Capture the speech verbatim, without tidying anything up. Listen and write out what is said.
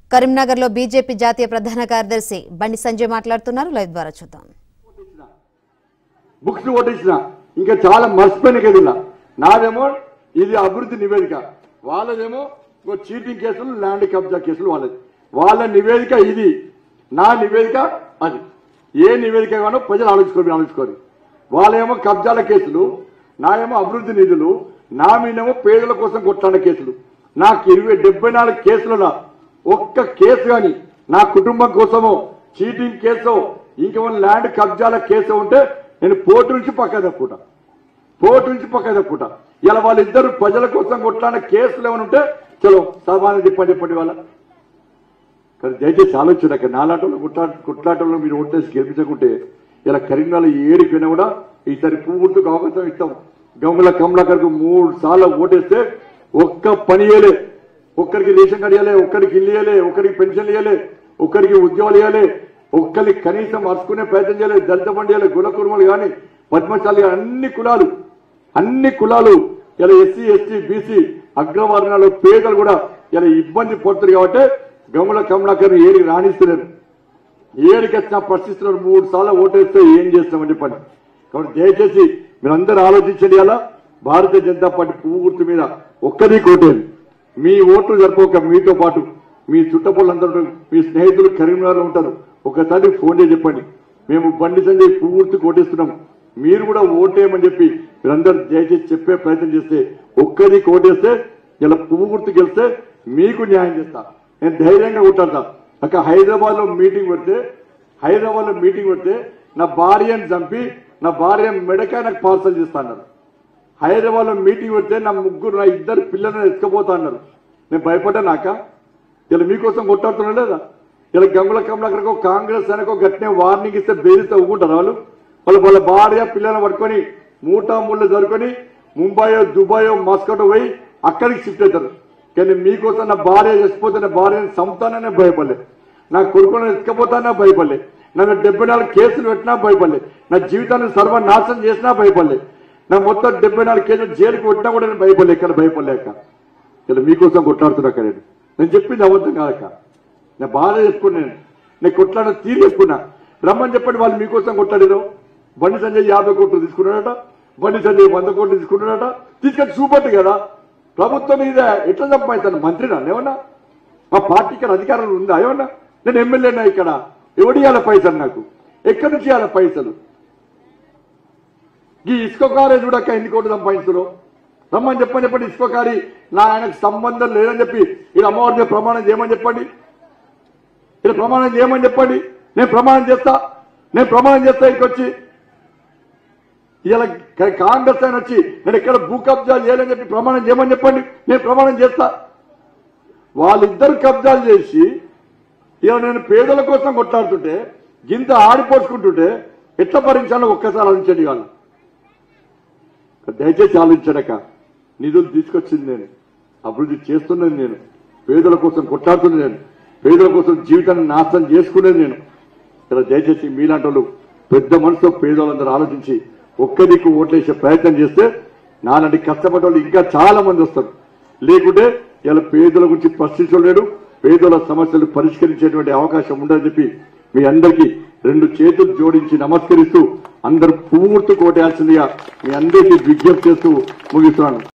కరీంనగర్ లో బీజేపీ జాతీయ ప్రధాన కార్యదర్శి బండి సంజయ్ మాట్లాడుతున్నారు. లైవ్ ద్వారా చూద్దాం. బుక్స్ ఓటించిన ఇంకా చాలా మర్చిపోయిన కదిలా నాదేమో ఇది అభివృద్ధి నివేదిక, వాళ్ళదేమో చీటింగ్ కేసులు, ల్యాండ్ కబ్జా కేసులు వాళ్ళది. వాళ్ళ నివేదిక ఇది, నా నివేదిక అది. ఏ నివేదిక కానో ప్రజలు ఆలోచించుకోరు ఆలోచించుకోరు వాళ్ళేమో కబ్జాల కేసులు, నాయేమో అభివృద్ధి నిధులు, నా మీదేమో పేదల కోసం కొట్లాడిన కేసులు. నాకు ఇరవై డెబ్బై నాలుగు కేసులలో ఒక్క కేసు కానీ నా కుటుంబం కోసమో చీటింగ్ కేసు ఇంకేమైనా ల్యాండ్ కబ్జాల కేసు ఉంటే నేను పోటు నుంచి పక్క తప్పుకుంటా, పోటు నుంచి పక్క తప్పుకుంటా. ఇలా వాళ్ళిద్దరు ప్రజల కోసం కొట్లాడిన కేసులు ఏమైనా ఉంటే చలో సమాధానం చెప్పండి చెప్పండి వాళ్ళ. కానీ దయచేసి ఆలోచన నాలాటంలో కుట్లా కుట్లాటంలో మీరు ఓటేసి గెలిపించకుంటే ఇలా కరీంనగర్ ఏడిపోయినా కూడా ఈసారి పూర్తిగా అవకాశం ఇస్తాం. గంగుల కమలాకర్కు మూడు సార్లు ఓటేస్తే ఒక్క పని ఇయ్యలే, ఒక్కరికి రేషన్ కార్డు ఇవ్వలే, ఒక్కరికి ఇల్లు ఇవ్వలే, ఒక్కరికి పెన్షన్లు ఇవ్వలే, ఒక్కరికి ఉద్యోగాలు ఇవ్వలే, ఒక్కరికి కనీసం అరుచుకునే ప్రయత్నం చేయలేదు. దళిత బండి ఇవ్వలే, గుల కుర్మలు కానీ పద్మశాలి కానీ అన్ని కులాలు అన్ని కులాలు ఇలా ఎస్సీ ఎస్టీ బీసీ అగ్రవర్ణాలు పేదలు కూడా ఇలా ఇబ్బంది పడుతుంది. కాబట్టి గంగుల కమలాకర్ ఏడికి రాణిస్తున్నారు, ఏడికి వచ్చినా ప్రశ్నిస్తున్నారు. మూడు సార్లు ఓటేస్తే ఏం చేస్తామని చెప్పండి. కాబట్టి దయచేసి మీరందరూ ఆలోచించండి. అలా భారతీయ జనతా పార్టీ పూర్తి మీద ఒక్కరి కోటేది. మీ ఓట్లు జరుపుకోక మీతో పాటు మీ చుట్టపళ్ళందరూ మీ స్నేహితులు కరీంనగర్లో ఉంటారు. ఒకసారి ఫోన్ చేసి చెప్పండి, మేము బండి సంజయ్ పూర్తి కోటేస్తున్నాం, మీరు కూడా ఓటేయమని చెప్పి మీరందరూ దయచేసి చెప్పే ప్రయత్నం చేస్తే ఒక్కరి కోటేస్తే ఇలా పూర్తి గెలిస్తే మీకు న్యాయం చేస్తా. నేను ధైర్యంగా కొట్టాడతా. అక్కడ హైదరాబాద్ లో మీటింగ్ పెడితే హైదరాబాద్ లో మీటింగ్ పెడితే నా భార్యను చంపి నా భార్య మెడకాయ నాకు పార్సల్ చేస్తా అన్నారు. హైదరాబాద్ లో మీటింగ్ పెడితే నా ముగ్గురు నా ఇద్దరు పిల్లలను ఎత్తుకపోతా అన్నారు. నేను భయపడ్డానాక ఇలా మీకోసం కొట్టాడుతున్నా లేదా? ఇలా గంగుల కమలాకర్కో కాంగ్రెస్ అనకో గట్టినే వార్నింగ్ ఇస్తే బెదిరిస్తే ఊకుంటారు వాళ్ళు. వాళ్ళు వాళ్ళ భార్య పిల్లలను పట్టుకొని మూటా ముళ్ళు జరుపుకొని ముంబయో దుబాయో మస్కటో పోయి అక్కడికి షిఫ్ట్ అవుతారు. కానీ మీకోసం నా భార్య చచ్చిపోతే నా భార్యను చంపుతాననే భయపడలే, నా కొడుకులను ఎత్తుకపోతానే భయపడలే, నన్ను డెబ్బై నాలుగు కేసులు పెట్టినా భయపడలే, నా జీవితాన్ని సర్వనాశనం చేసినా భయపడలే, నా మొత్తం డెబ్బై నాలుగు కేసులు జైలుకి కొట్టినా కూడా నేను భయపడలే. ఇక్కడ భయపడలేక ఇలా మీకోసం కొట్లాడుతున్నాక నేను నేను చెప్పింది అబద్ధం కాదక. నేను బాగా చెప్పుకున్నాను, నేను కొట్లాడిన తీరు చెప్పుకున్నా. రమ్మని చెప్పండి, వాళ్ళు మీకోసం కొట్లాడారు. బండి సంజయ్ యాభై కోట్లు తీసుకున్నాడట, బండి సంజయ్ వంద కోట్లు తీసుకున్నాడట. తీసుకొని చూపట్టు కదా ప్రభుత్వం మీద ఎట్లా సంపాదిస్తాను? మంత్రినా ఏమన్నా? మా పార్టీ ఇక్కడ అధికారంలో ఉందా ఏమన్నా? నేను ఎమ్మెల్యేనా ఇక్కడ? ఎవడు ఇవ్వాలి పైసలు? నాకు ఎక్కడి నుంచి ఇవ్వాలి పైసలు? ఈ ఇసుక కారే చూడక ఎన్ని కోట్లు సంపాదిస్తున్నారు? రమ్మని చెప్పని చెప్పండి. ఇసుక కారి నా ఆయనకు సంబంధం లేదని చెప్పి ఇది అమ్మవారి మీద ప్రమాణం చేయమని చెప్పండి. ఇలా ప్రమాణం చేయమని చెప్పండి. నేను ప్రమాణం చేస్తా, నేను ప్రమాణం చేస్తా. ఇక్కడికి వచ్చి ఇలా కాంగ్రెస్ ఆయన వచ్చి నేను ఎక్కడ భూ కబ్జాలు చేయాలని చెప్పి ప్రమాణం చేయమని చెప్పండి. నేను ప్రమాణం చేస్తా. వాళ్ళిద్దరు కబ్జాలు చేసి ఇలా నేను పేదల కోసం కొట్లాడుతుంటే గింత ఆడిపోసుకుంటుంటే ఎట్లా భరించాలో ఒక్కసారి ఆలోచించండి. వాళ్ళు దయచేసి ఆలోచించడక. నిధులు తీసుకొచ్చింది నేను, అభివృద్ధి చేస్తున్నది నేను, పేదల కోసం కొట్లాడుతున్నది నేను, పేదల కోసం జీవితాన్ని నాశనం చేసుకునేది నేను. ఇలా దయచేసి మీలాంటి వాళ్ళు పెద్ద మనసుతో పేదవాళ్ళందరూ ఆలోచించి ఒక్క దిక్కు ఓట్లేసే ప్రయత్నం చేస్తే నాలాంటి కష్టపడ్డ వాళ్ళు ఇంకా చాలా మంది వస్తారు. లేకుంటే ఇలా పేదల గురించి ప్రశ్నించలేడు, పేదల సమస్యలు పరిష్కరించేటువంటి అవకాశం ఉండదని చెప్పి మీ అందరికీ రెండు చేతులు జోడించి నమస్కరిస్తూ అందరూ పూర్తి కోటేయాల్సిందిగా మీ అందరికీ విజ్ఞప్తి చేస్తూ ముగిస్తున్నాను.